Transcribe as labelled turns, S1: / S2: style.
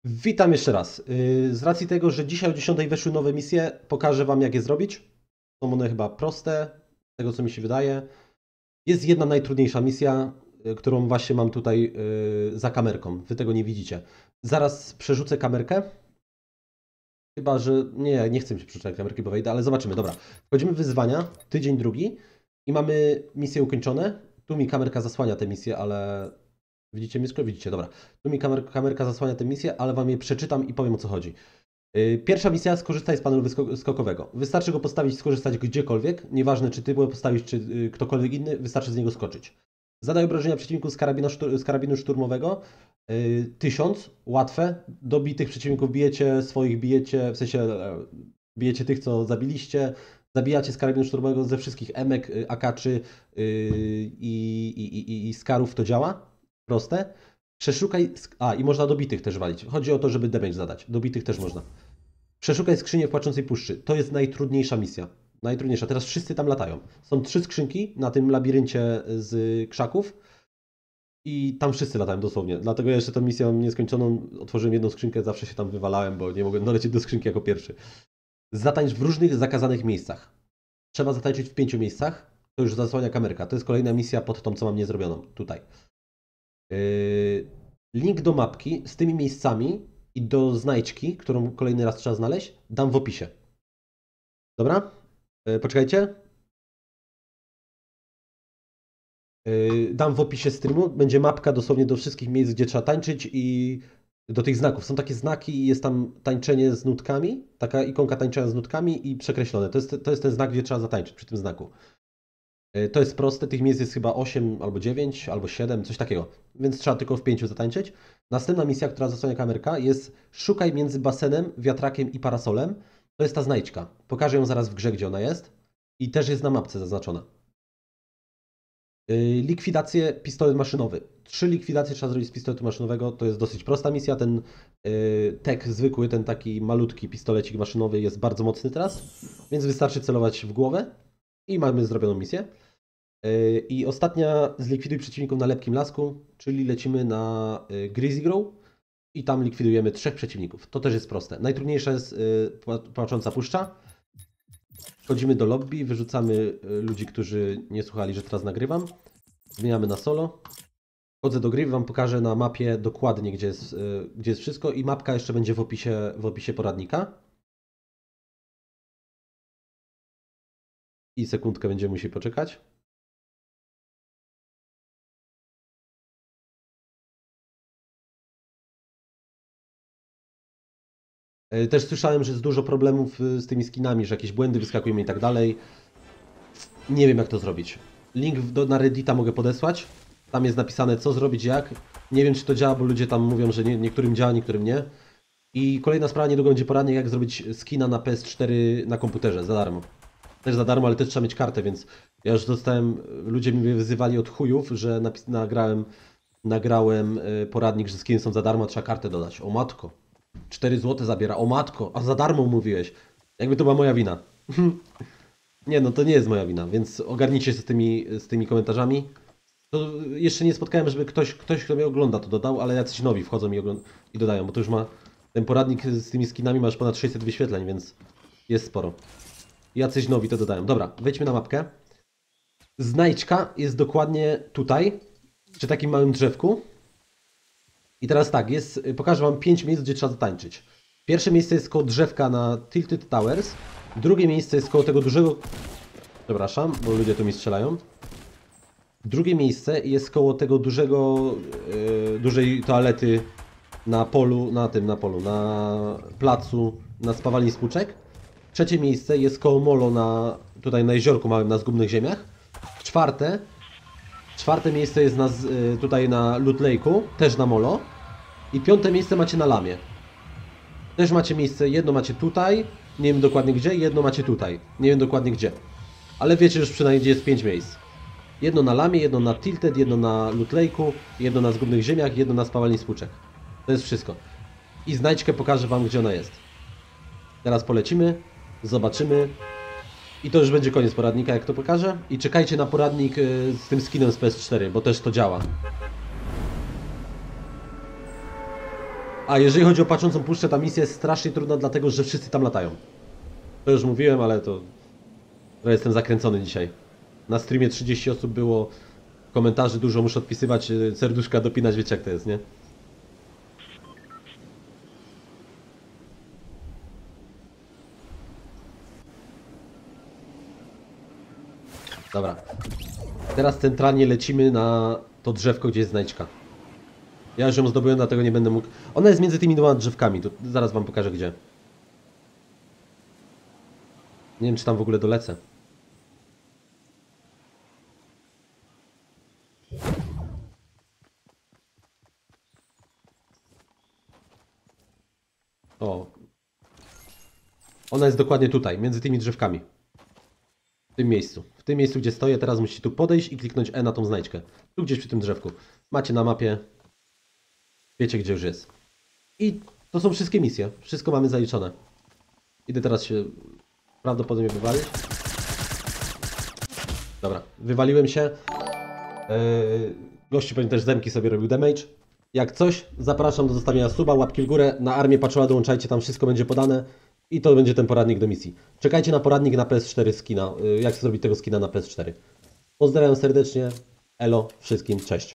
S1: Witam jeszcze raz. Z racji tego, że dzisiaj o 10 weszły nowe misje, pokażę Wam, jak je zrobić. Są one chyba proste, z tego co mi się wydaje. Jest jedna najtrudniejsza misja, którą właśnie mam tutaj za kamerką. Wy tego nie widzicie. Zaraz przerzucę kamerkę. Chyba, że... Nie chcę mi się przerzucać kamerki, bo wejdę, ale zobaczymy. Dobra. Wchodzimy w wyzwania, tydzień drugi i mamy misje ukończone. Tu mi kamerka zasłania te misje, ale... Widzicie mnie? Widzicie, dobra. Tu mi kamerka zasłania tę misję, ale Wam je przeczytam i powiem, o co chodzi. Pierwsza misja, skorzystaj z panelu skokowego. Wystarczy go postawić, skorzystać gdziekolwiek. Nieważne, czy Ty go postawisz, czy ktokolwiek inny, wystarczy z niego skoczyć. Zadaj obrażenia przeciwniku z karabinu szturmowego. 1000, łatwe. Do bitych przeciwników bijecie, swoich bijecie, w sensie bijecie tych, co zabiliście. Zabijacie z karabinu szturmowego ze wszystkich emek, akaczy i skarów, to działa. Proste. Przeszukaj... i można do bitych też walić. Chodzi o to, żeby damage zadać. Do bitych też można. Przeszukaj skrzynię w Płaczącej Puszczy. To jest najtrudniejsza misja. Najtrudniejsza. Teraz wszyscy tam latają. Są 3 skrzynki na tym labiryncie z krzaków. I tam wszyscy latają dosłownie. Dlatego ja jeszcze tę misję mam nieskończoną. Otworzyłem jedną skrzynkę, zawsze się tam wywalałem, bo nie mogłem dolecieć do skrzynki jako pierwszy. Zatańcz w różnych zakazanych miejscach. Trzeba zatańczyć w 5 miejscach. To już zasłania kamerka. To jest kolejna misja pod tą, co mam niezrobioną. Tutaj. Link do mapki z tymi miejscami i do znajdźki, którą kolejny raz trzeba znaleźć, dam w opisie. Dobra? Poczekajcie. Dam w opisie streamu. Będzie mapka dosłownie do wszystkich miejsc, gdzie trzeba tańczyć i do tych znaków. Są takie znaki i jest tam tańczenie z nutkami. Taka ikonka tańczenia z nutkami i przekreślone. To jest ten znak, gdzie trzeba zatańczyć przy tym znaku. To jest proste, tych miejsc jest chyba 8 albo 9 albo 7, coś takiego. Więc trzeba tylko w 5 zatańczyć. Następna misja, która zasłania kamerka, jest szukaj między basenem, wiatrakiem i parasolem. To jest ta znajdźka. Pokażę ją zaraz w grze, gdzie ona jest. I też jest na mapce zaznaczona. Likwidację pistolet maszynowy. 3 likwidacje trzeba zrobić z pistoletu maszynowego. To jest dosyć prosta misja. Ten tek zwykły, ten taki malutki pistolecik maszynowy jest bardzo mocny teraz. Więc wystarczy celować w głowę i mamy zrobioną misję. I ostatnia, zlikwiduj przeciwników na lepkim lasku, czyli lecimy na Greasy Grow i tam likwidujemy 3 przeciwników. To też jest proste. Najtrudniejsza jest Płacząca Puszcza. Wchodzimy do lobby, wyrzucamy ludzi, którzy nie słuchali, że teraz nagrywam. Zmieniamy na solo. Wchodzę do gry, Wam pokażę na mapie dokładnie, gdzie jest wszystko i mapka jeszcze będzie w opisie poradnika. I sekundkę będziemy musieli poczekać. Też słyszałem, że jest dużo problemów z tymi skinami, że jakieś błędy wyskakują i tak dalej. Nie wiem, jak to zrobić. Link na Reddita mogę podesłać. Tam jest napisane, co zrobić, jak. Nie wiem, czy to działa, bo ludzie tam mówią, że niektórym działa, niektórym nie. I kolejna sprawa, niedługo będzie poradnik, jak zrobić skina na PS4 na komputerze, za darmo. Też za darmo, ale też trzeba mieć kartę, więc ja już dostałem, ludzie mnie wyzywali od chujów, że nagrałem poradnik, że skiny są za darmo, trzeba kartę dodać. O matko. 4 zł zabiera, o matko, a za darmo mówiłeś. Jakby to była moja wina. Nie, no to nie jest moja wina, więc ogarnijcie się z tymi komentarzami. To jeszcze nie spotkałem, żeby ktoś, kto mnie ogląda, to dodał, ale jacyś nowi wchodzą i dodają, bo to już ma... Ten poradnik z tymi skinami ma już ponad 600 wyświetleń, więc jest sporo. Jacyś nowi to dodają. Dobra, wejdźmy na mapkę. Znajdźka jest dokładnie tutaj, przy takim małym drzewku. I teraz tak, pokażę Wam 5 miejsc, gdzie trzeba zatańczyć. Pierwsze miejsce jest koło drzewka na Tilted Towers. Drugie miejsce jest koło tego dużego... Przepraszam, bo ludzie tu mi strzelają. Drugie miejsce jest koło tego dużej toalety na placu, na spawalni spłuczek. Trzecie miejsce jest koło molo tutaj na jeziorku małym, na Zgubnych Ziemiach. Czwarte miejsce jest tutaj na Loot Lake'u, też na molo. I 5. miejsce macie na Lamie. Też macie miejsce, jedno macie tutaj, nie wiem dokładnie gdzie, jedno macie tutaj, nie wiem dokładnie gdzie. Ale wiecie już przynajmniej, gdzie jest 5 miejsc. Jedno na Lamie, jedno na Tilted, jedno na Loot Lake'u, jedno na Zgubnych Ziemiach, jedno na spawalni spłuczek. To jest wszystko. I znajdźkę pokażę Wam, gdzie ona jest. Teraz polecimy, zobaczymy. I to już będzie koniec poradnika, jak to pokażę. I czekajcie na poradnik z tym skinem z PS4, bo też to działa. A jeżeli chodzi o patrzącą puszczę, ta misja jest strasznie trudna, dlatego że wszyscy tam latają. To już mówiłem, ale to jestem zakręcony dzisiaj. Na streamie 30 osób było, komentarzy dużo, muszę odpisywać, serduszka dopinać, wiecie jak to jest, nie? Dobra. Teraz centralnie lecimy na to drzewko, gdzie jest znajdźka. Ja już ją zdobyłem, dlatego nie będę mógł... Ona jest między tymi dwoma drzewkami, to zaraz wam pokażę gdzie. Nie wiem, czy tam w ogóle dolecę. O. Ona jest dokładnie tutaj, między tymi drzewkami. W tym miejscu. W tym miejscu, gdzie stoję, teraz musicie tu podejść i kliknąć E na tą znajdźkę. Tu gdzieś przy tym drzewku. Macie na mapie. Wiecie, gdzie już jest. I to są wszystkie misje. Wszystko mamy zaliczone. Idę teraz się prawdopodobnie wywalić. Dobra, wywaliłem się. Gościu pewnie też zemki sobie robił damage. Jak coś, zapraszam do zostawienia suba, łapki w górę. Na Armię Patrzola dołączajcie, tam wszystko będzie podane. I to będzie ten poradnik do misji. Czekajcie na poradnik na PS4 skina. Jak zrobić tego skina na PS4. Pozdrawiam serdecznie. Elo wszystkim, cześć.